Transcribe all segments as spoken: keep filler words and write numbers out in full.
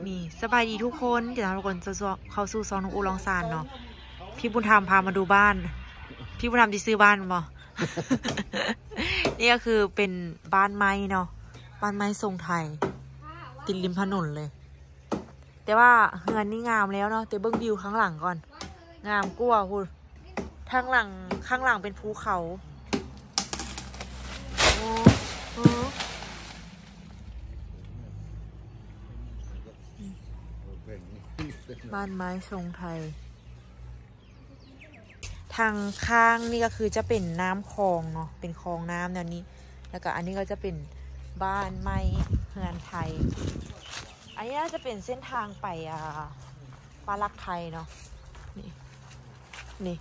นี่สบายดีทุกคนเดี๋ยวทุกคนจะเข้าสู่ซองน้องอูลองซานเนาะพี่บุญธรรมพามาดูบ้านพี่บุญธรรมที่ซื้อบ้านมา นี่ก็คือเป็นบ้านไม้เนาะบ้านไม้ทรงไทยติดริมถนนเลยแต่ว่าเฮือนนี่งามแล้วเนาะแต่เบิ้งวิวข้างหลังก่อนงามกว่าคุณข้างหลังข้างหลังเป็นภูเขาโอ้โหบ้านไม้ทรงไทยทางข้างนี่ก็คือจะเป็นน้ำคลองเนาะเป็นคลองน้ำแนวนี้แล้วก็อันนี้ก็จะเป็นบ้านไม้เฮือนไทยอันนี้น่าจะเป็นเส้นทางไปอ่าปลาลักไทยเนาะนี่นี่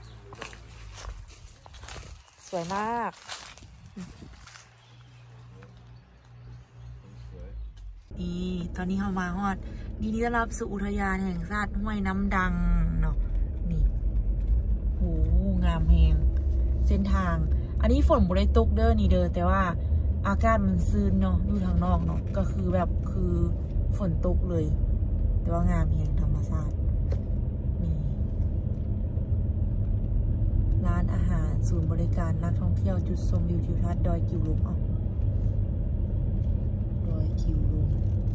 สวยมากนี่ตอนนี้เรามาฮอดนี่นี่ต้อนรับสู่อุทยานแห่งชาติห้วยน้ำดังเนาะนี่โหงามแหงเส้นทางอันนี้ฝนบ่ได้ตกเด้อนี่เด้อแต่ว่าอากาศมันซื่นเนาะดูทางนอกเนาะก็คือแบบคือฝนตกเลยแต่ว่างามแหงธรรมชาตินี่ร้านอาหารศูนย์บริการนักท่องเที่ยวจุดชมวิวทิวทัศน์ดอยกิวลงอ่ะดอยกิวลง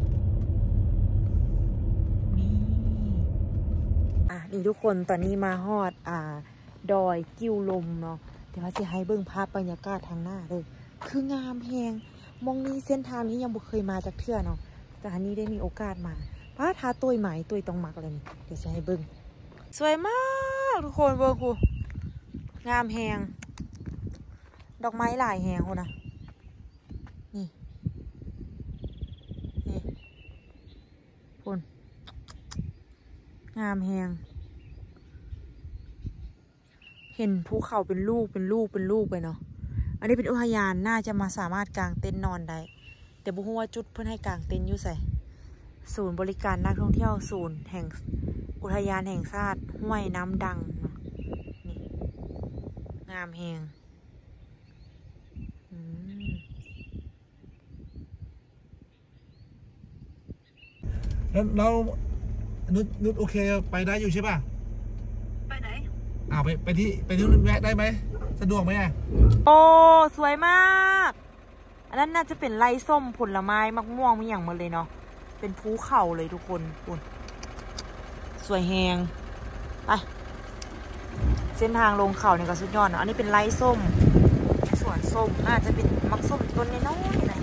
นี่อ่ะนี่ทุกคนตอนนี้มาฮอดอ่าดอยกิวลมเนาะเดี๋ยวว่าจะให้เบิ่งภาพบรรยากาศทางหน้าเลยคืองามแหงมองนี้เส้นทางนี้ยังบ่เคยมาจากเทื่อเนาะแต่อันนี้ได้มีโอกาสมาพาทาตัวใหม่ตัวต้องมักเลยนี่เดี๋ยวจะให้เบิ่งสวยมากทุกคนเบิ่งกูงามแหงดอกไม้หลายแหงคนนะนี่นี่คนงามแหงเห็นภูเขาเป็นลูกเป็นลูกเป็นลูกไปเนาะอันนี้เป็นอุทยานน่าจะมาสามารถกางเต็นท์นอนได้แต่บุ้งว่าจุดเพื่อให้กางเต็นท์อยู่ใส่ศูนย์บริการนักท่องเที่ยวศูนย์แห่งอุทยานแห่งชาติห้วยน้ำดังเนาะนี่งามแหงแล้วเรานุชนุชโอเคไปได้อยู่ใช่ป่ะไปไหนอ้าวไปไปที่ไปที่นุชแวะได้ไหมสะดวกไหมอ่ะโอ้สวยมากอันนั้นน่าจะเป็นไร่ส้มผลไม้มะม่วงมีอย่างมาเลยเนาะเป็นภูเขาเลยทุกคนคุณสวยแหงไปเส้นทางลงเขาเนี่ยก็สุดยอดเนาะอันนี้เป็นไร่ส้มสวนส้มน่าจะเป็นมักส้มต้นน้อยๆนะ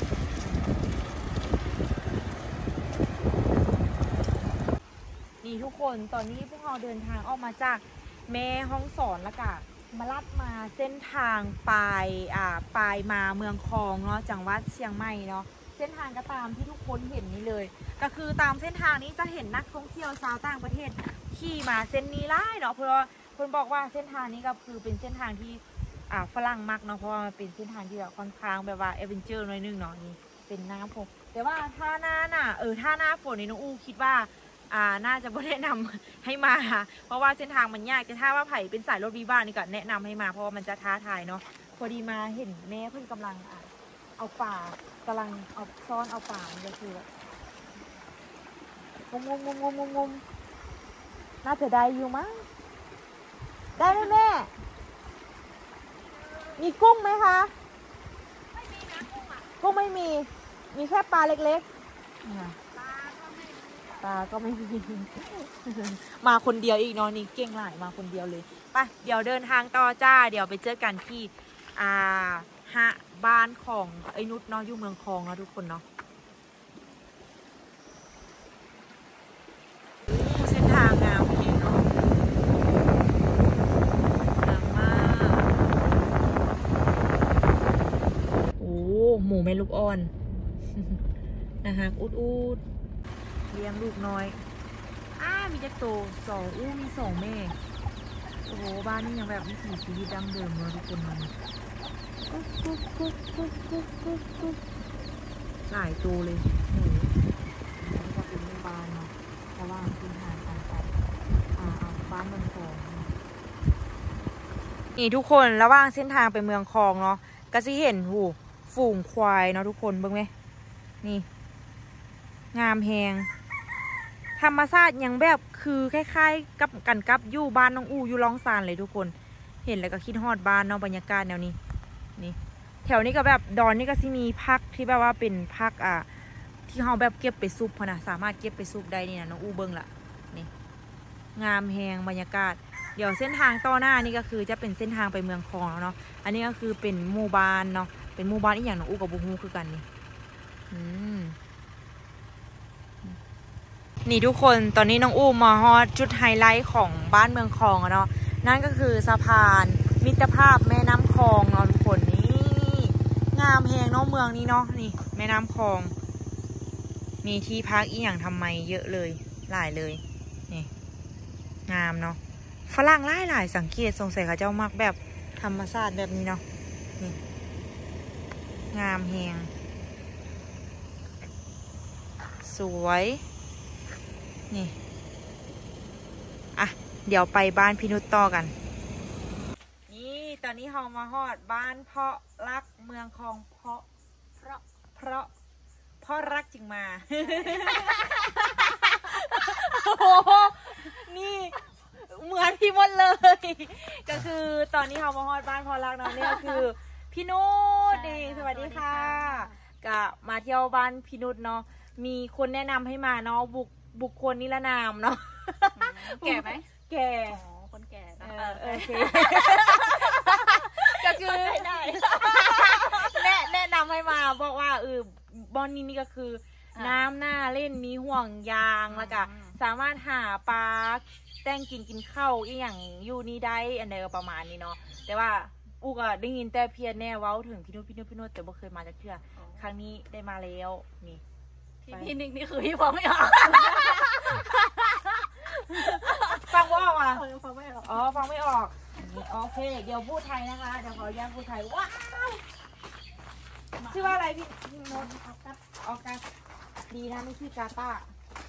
นี่ทุกคนตอนนี้พวกเราเดินทางออกมาจากแม่ฮ่องสอนแล้วก็มาลัดมาเส้นทางปลายอ่าปลายมาเมืองคองเนาะจังหวัดเชียงใหม่เนาะเส้นทางก็ตามที่ทุกคนเห็นนี้เลยก็คือตามเส้นทางนี้จะเห็นนักท่องเที่ยวชาวต่างประเทศขี่มาเส้นนี้ไล่เนาะเพราะว่าคนบอกว่าเส้นทางนี้ก็คือเป็นเส้นทางที่อ่าฝรั่งมักเนาะเพราะว่ามันเป็นเส้นทางที่แบบค่อนข้างแบบว่าเอเวนเจอร์หน่อยนึงเนาะนี่เป็นน้ำผมแต่ว่าถ้าหน้าน่ะเออถ้าหน้าฝนนี่น้องอูคิดว่าอ่าน่าจะไม่แนะนำให้มาเพราะว่าเส้นทางมันยากแต่ถ้าว่าไผ่เป็นสายรถวีบ้านนี่ก็แนะนำให้มาเพราะว่ามันจะท้าทายเนาะพอดีมาเห็นแม่เพิ่งกำลังอ่ะเอาป่ากำลังเอาซ้อนเอาป่ามันจะคือแบบงมงมงมงมงมน่าจะได้อยู่มั้งได้ไหมแม่มีกุ้งไหมคะไม่มีนะกุ้งอ่ะกุ้งไม่มีมีแค่ปลาเล็กๆปลาก็ไม่มีมาคนเดียวอีกเนาะนี่เก่งหลายมาคนเดียวเลยไปเดี๋ยวเดินทางต่อจ้าเดี๋ยวไปเจอกันที่อ่าฮะบ้านของไอ้นุชเนาะอยู่เมืองคองเนาะทุกคนเนาะเส้นทางงามจริงเนาะงามมากโอ้หมูแม่ลูกอ่อนนะคะอุดอุดเลี้ยงลูกน้อยอ้ามีจักโตสองอู้มีสองแม่โอ้โหบ้านนี่ยังแบบวิถีชีวิตดั้งเดิมเลยทุกคนมันหลายตัวเลยหมูนี่ก็เป็นบ้านเนาะระหว่างที่ทางการไปอ่าบ้านเมืองคลองนี่ทุกคนระหว่างเส้นทางไปเมืองคลองเนาะก็จะเห็นหูฝูงควายเนาะทุกคนเบิ่งไหมนี่งามแหงธรรมชาติยังแบบคือคล้ายๆกับกันกับอยู่บ้านน้องอูอยู่ร้องซานเลยทุกคนเห็นแล้วก็คิดฮอดบ้านเนาะบรรยากาศแนวนี้นี่แถวนี้ก็แบบดอนนี่ก็สิมีพักที่แบบว่าเป็นพักอ่ะที่เขาแบบเก็บไปซุปพนะสามารถเก็บไปซุปได้นี่นะน้องอูเบิ้งละนี่งามแหงบรรยากาศเดี๋ยวเส้นทางต่อหน้านี่ก็คือจะเป็นเส้นทางไปเมืองคลองแล้วเนาะอันนี้ก็คือเป็นหมู่บ้านเนาะเป็นหมู่บ้านอีกอย่างน้องอูกับบูฮูคือกันนี่อืมนี่ทุกคนตอนนี้น้องอูมาฮอดจุดไฮไลท์ของบ้านเมืองคลองเนาะนั่นก็คือสะพานมิตรภาพแม่น้ำคลองเนาะทุกคนนี่งามแหงเนาะเมืองนี้เนาะนี่แม่น้ำคลองมีที่พักอีกอย่างทำไมเยอะเลยหลายเลยนี่งามเนาะฝรั่งหลายหลายสังเกตสงสัยเขาเจ้ามักแบบธรรมชาติแบบนี้เนาะนี่งามแหงสวยนี่อ่ะเดี๋ยวไปบ้านพี่นุชต่อกันนี่ตอนนี้เรามาฮอดบ้านเพาะรักเมืองคลองเพาะเพราะเพราะเพราะรักจึงมา โอ้โหนี่เหมือนพี่มดเลย ก็คือตอนนี้เรามาฮอดบ้านเพาะรักเนาะนี่ก็คือพี่นุชดีสวัสดีค่ะก็มาเที่ยวบ้านพี่นุชเนาะมีคนแนะนำให้มาเนาะบุกบุคคลนิรนามเนาะแก่ไหมแก่อ๋อคนแก่นะเออโอเคก็คือแนะแนะนำให้มาบอกว่าเออบอนนี้นี่ก็คือน้ำหน้าเล่นมีห่วงยางแล้วก็สามารถหาปลาแต่งกินกินข้าวอีกอย่างอยู่นี่ได้อันใดก็ประมาณนี้เนาะแต่ว่าอูก็ได้ยินแต่เพียรแน่เว้าถึงพี่นุชพี่นุชพี่นุชแต่บ่เคยมาจากเทื่อครั้งนี้ได้มาแล้วนี่พี่นิกนี่คือพี่ฟังไม่ออกฟังว่าออกอ่ะฟังไม่ออกอ๋อฟังไม่ออกโอเคเดี๋ยวพูดไทยนะคะเดี๋ยวขออนุญาตพูดไทยว้าวชื่อว่าอะไรพี่พี่โน้ตออกัสออกัสดีนะไม่ชื่อกาตา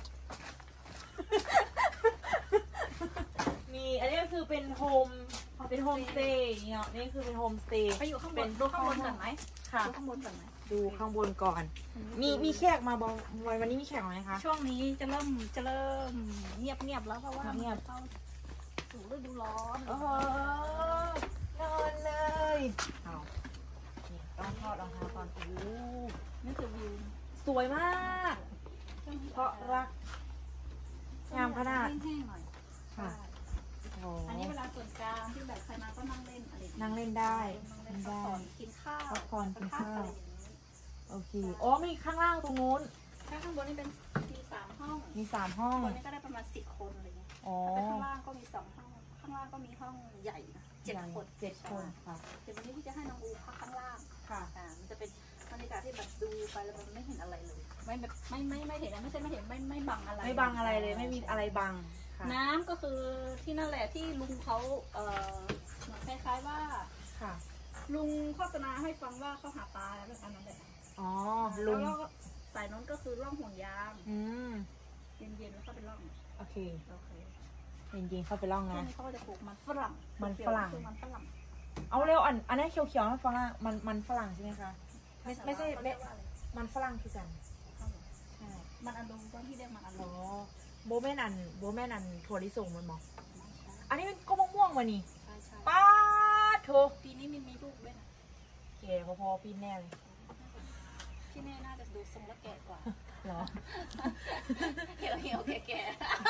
มีอันนี้ก็คือเป็นโฮมเป็นโฮมสเตย์เนี่ยนี่คือเป็นโฮมสเตย์ไปอยู่ข้างบนดูข้างบนก่อนไหมค่ะดูข้างบนก่อนไหมดูข้างบนก่อนมีมีแขกมาบอกวันนี้มีแขกไหมคะช่วงนี้จะเริ่มจะเริ่มเงียบเงียบแล้วเพราะว่าเงียบเข้าสู่ฤดูร้อนโอ้โหนอนเลยเอาเนี่ยต้องทอดรองเท้าก่อนโอ้นี่คือวิวสวยมากเพราะรักงามขนาดแห้งๆหน่อยค่ะอันนี้เวลาส่วนกลางที่แบบใครมาก็นั่งเล่นอะไรนั่งเล่นได้นั่งเล่นกินข้าวพักผ่อนกินข้าวโอเคอ๋อมีข้างล่างตรงนู้นข้างบนนี่เป็นมีสามห้องมีสามห้องคนนี้ก็ได้ประมาณสิบคนอะไรเงี้ยแต่ข้างล่างก็มีสองห้องข้างล่างก็มีห้องใหญ่นะเจ็ดคนเจ็ดคนค่ะเดี๋ยววันนี้พี่จะให้น้องอูพักข้างล่างค่ะอ่ามันจะเป็นบรรยากาศที่แบบดูไปแล้วมันไม่เห็นอะไรเลยไม่แบบไม่ไม่ไม่เห็นนะไม่ใช่ไม่เห็นไม่ไม่บังอะไรไม่บังอะไรเลยไม่มีอะไรบังน้ำก็คือที่นั่นแหละที่ลุงเขาเอ่อเหมือนคล้ายๆว่าค่ะลุงโฆษณาให้ฟังว่าเขาหาปลาแล้วอันนั้นแหละอ๋อลุงแล้วสายนั้นก็คือร่องห่วงยางอืมเย็นๆแล้วก็ไปร่องโอเคโอเคเย็นๆเข้าไปร่องนะเขาจะปลูกมันฝรั่งมันฝรั่งมันฝรั่งเอาเร็วอันอันนี้เขียวๆมันฝรั่งมันมันฝรั่งใช่ไหมคะไม่ไม่ใช่มันฝรั่งคือกันใช่มันอันดูตอนที่เรียกมันอันดูโบแม่นันโบแม่นันถั่วลิสงมันบอกอันนี้เป็นก็ม่วงๆวะนี่ใช่ใช่ป้าโถปีนี้มันมีลูกด้วยนะแก่พอๆพี่แน่เลยพี่แน่น่าจะดูทรงแล้วแก่กว่าหรอเหี่ยวเหี่ยวแก่แก่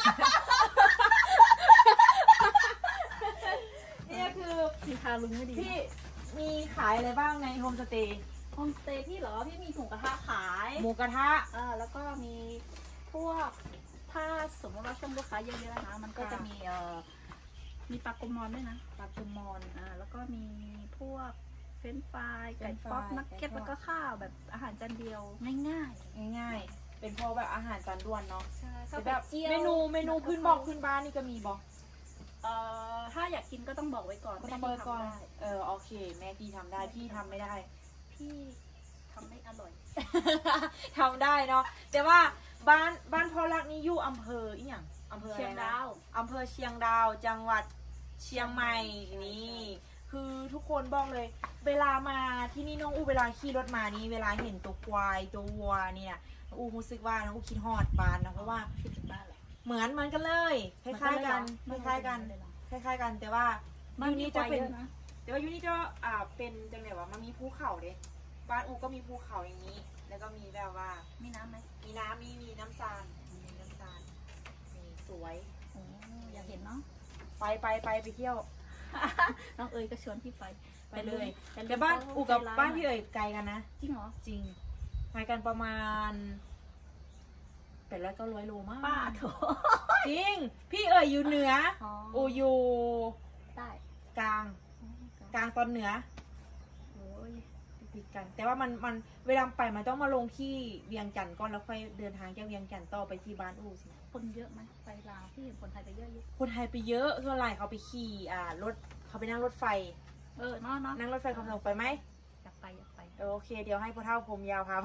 นี่คือมีคาลุงไม่ดีพี่มีขายอะไรบ้างในโฮมสเตย์โฮมสเตย์พี่เหรอพี่มีหมูกระทะขายหมูกระทะอ่าแล้วก็มีพวกถ้าสมมติว่าช่วงลูกค้าเยอะๆนะมันก็จะมีเอ่อมีปลากุมอนด้วยนะปลากุมอนอ่าแล้วก็มีพวกเฟรนช์ฟรายไก่ป๊อปนักเก็ตแล้วก็ข้าวแบบอาหารจานเดียวง่ายๆง่ายๆเป็นพวกแบบอาหารจานด่วนเนาะใช่แบบเมนูเมนูพื้นบอกพื้นบ้านนี่ก็มีบอกเอ่อถ้าอยากกินก็ต้องบอกไว้ก่อนก็ต้องบอกก่อนเออโอเคแม่พี่ทำได้พี่ทำไม่ได้พี่ทำไม่อร่อยทำได้เนาะแต่ว่าบ้านบ้านพ่อรักนี่อยู่อำเภออีหยังอำเภอเชียงดาวอำเภอเชียงดาวจังหวัดเชียงใหม่นี่คือทุกคนบอกเลยเวลามาที่นี่น้องอูเวลาขี่รถมานี่เวลาเห็นตัวควายตัววัวเนี่ยอูรู้สึกว่าน้องอูคิดฮอดบ้านนะเพราะว่าคิดถึงบ้านแหละเหมือนเหมือนกันเลยคล้ายๆกันคล้ายๆกันคล้ายๆกันแต่ว่ายูนี่จะเป็นแต่ว่ายูนี่จะอ่าเป็นจังไหนวะมันมีภูเขาเด้บ้านอูก็มีภูเขาอย่างนี้แล้วก็มีแบบว่ามีน้ำไหมมีน้ำมีมีน้ำซานมีน้ำซานมีสวยโอ้อยากเห็นเนาะไปไปไปไปเที่ยวน้องเอ๋ยก็ชวนพี่ไปไปเลยแต่บ้านอูกับบ้านพี่เอ๋ยไกลกันนะจริงเหรอจริงไปกันประมาณแปดร้อยเก้าร้อยโลมากป้าโถจริงพี่เอ๋ยอยู่เหนืออูอยู่ใต้กลางกลางตอนเหนือโอ้ยติดกันแต่ว่ามันมันเวลาไปมันต้องมาลงที่เวียงจันทร์ก่อนแล้วค่อยเดินทางจากเวียงจันทร์ต่อไปที่บ้านอูสิคนเยอะไหมไปลาวที่คนไทยไปเยอะอยู่คนไทยไปเยอะส่วนใหญ่เขาไปขี่อ่ารถเขาไปนั่งรถไฟเออเนาะเนาะนั่งรถไฟความเร็วไปไหมอยากไปอยากไปโอเคเดี๋ยวให้พ่อเฒ่าผมยาวพาไป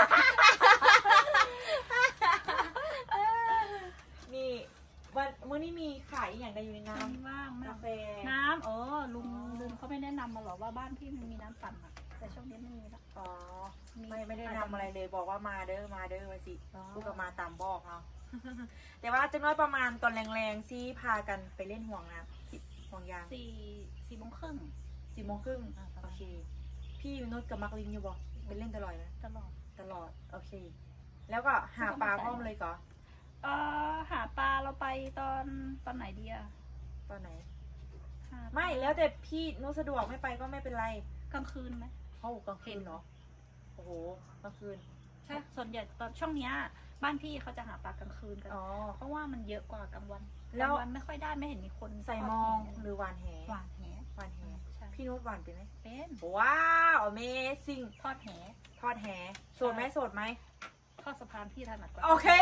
นี่วันมื้อนี้มีขายอย่างใดอยู่ในน้ำว่างกาแฟน้ำเออลุงลุงเขาไม่แนะนำมาหรอว่าบ้านพี่มันมีน้ำปั่นอ่ะแต่ช่วงนี้ไม่มีแล้วอ๋อไม่ไม่ได้นำอะไรเลยบอกว่ามาเด้อมาเด้อมาสิพูดกับมาตามบอกเนาะแต่ว่าจะน้อยประมาณตอนแรงๆซี่พากันไปเล่นห่วงนะห่วงยางสี่สี่โมงครึ่งสี่โมงครึ่งโอเคพี่วินุชกับมักลิงอยู่บ่เป็นเล่นตลอดไหมตลอดตลอดโอเคแล้วก็หาปลาพร้อมเลยก่อเออหาปลาเราไปตอนตอนไหนดีอะตอนไหนไม่แล้วแต่พี่นุชสะดวกไม่ไปก็ไม่เป็นไรกลางคืนไหมโอ้กลางคืนเนาะโอ้โหกลางคืนใช่ส่วนใหญ่ตอนช่วงเนี้ยบ้านพี่เขาจะหาปลากลางคืนกันเพราะว่ามันเยอะกว่ากลางวันกลางวันไม่ค่อยได้ไม่เห็นมีคนใส่มองหรือหวานแหหวานแหหวานแหพี่นุชหวานเป็นไหมเป็นว้าว Amazing ทอดแหทอดแหโสดไหมโสดไหมทอดสะพานพี่ถนัดกว่าโอเค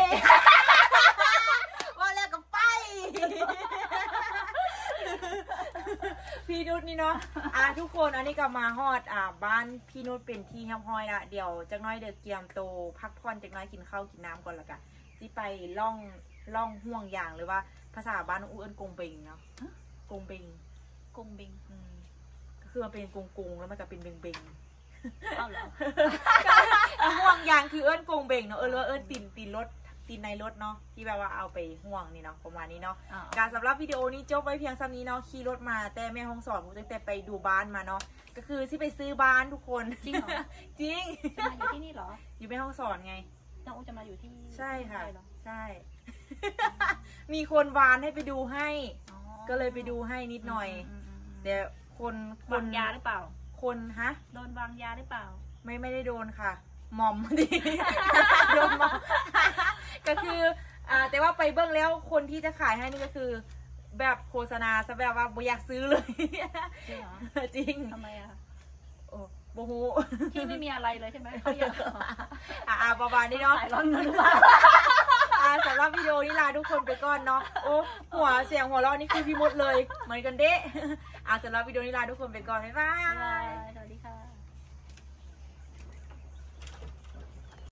ว่าแล้วกับไปพี่นุชนี่เนาะอ่ะทุกคนอันนี้ก็มาฮอดอ่าบ้านพี่นุชเป็นที่แฮมฮอยละเดี๋ยวจักน้อยเดือเกียมโตพักผ่อนจักน้อยกินข้าวกินน้ำก่อนละกันที่ไปล่องล่องห่วงอย่างหรือว่าภาษาบ้านอูเอิญกงเบงเนาะกงเบงกงเบงก็คือมันเป็นกงกงแล้วมันก็เป็นเบงเบงเอาเหรอห่วงอย่างคือเอิญกงเบงเนาะเออเอิญตีนตีนรถตีนในรถเนาะที่แบบว่าเอาไปห่วงนี่เนาะประมาณนี้เนาะการสำหรับวิดีโอนี้จบไว้เพียงซ้ำนี้เนาะขี่รถมาแต่แม่ห้องสอนผมตั้งแต่ไปดูบ้านมาเนาะก็คือที่ไปซื้อบ้านทุกคนจริงเหรอจริงมาอยู่ที่นี่เหรออยู่แม่ห้องสอนไงน้องอูจะมาอยู่ที่ใช่ค่ะใช่ มีคนวานให้ไปดูให้ก็เลยไปดูให้นิดหน่อยเดี๋ยวคนวางยาหรือเปล่าคนฮะโดนวางยาหรือเปล่าไม่ไม่ได้โดนค่ะมอมดิโดนมอมก็คืออ่าแต่ว่าไปเบื้องแล้วคนที่จะขายให้นี่ก็คือแบบโฆษณาซะแบบว่าบ่อยากซื้อเลยจริงเหรอจริงทำไมอะโอ้โบฮูที่ไม่มีอะไรเลยใช่ไหมเขาอยากอ่าประมาณนี้เนาะร้อนเงินหรือเปล่าสำหรับวิดีโอนี้ลาทุกคนไปก่อนเนาะโอ้หัวเสียงหัวเราะนี่คือพี่มดเลยเหมือนกันเด้อ่าสำหรับวิดีโอนี้ลาทุกคนไปก่อนบ๊ายบายสวัสดีค่ะ